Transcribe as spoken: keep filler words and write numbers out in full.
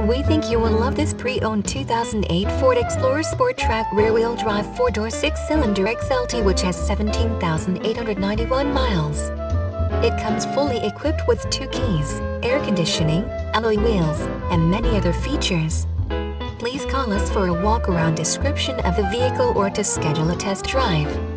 We think you will love this pre-owned two thousand eight Ford Explorer Sport Trac rear-wheel drive four-door six-cylinder X L T which has seventeen thousand eight hundred ninety-one miles. It comes fully equipped with two keys, air conditioning, alloy wheels, and many other features. Please call us for a walk-around description of the vehicle or to schedule a test drive.